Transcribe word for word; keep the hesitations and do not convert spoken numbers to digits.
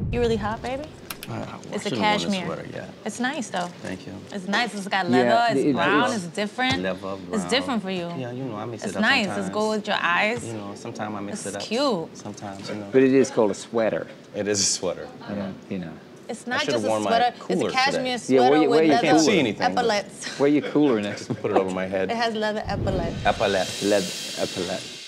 You really hot, baby? Uh, it's a cashmere. Sweater, yeah. It's nice though. Thank you. It's nice. It's got leather. Yeah, it's it, brown. it's, it's different. Leather, brown. It's different for you. Yeah, you know, I mix it's it up nice. sometimes. It's go with your eyes. You know, sometimes I mix it's it up. It's cute. Sometimes, you know. But it is called a sweater. It is a sweater. Yeah, you know. It's not just a sweater. It's a cashmere today. sweater yeah, where you, where with you leather can't see anything, epaulettes. Where your cooler next? Just put it over my head. It has leather epaulettes. Epaulettes. Leather epaulettes.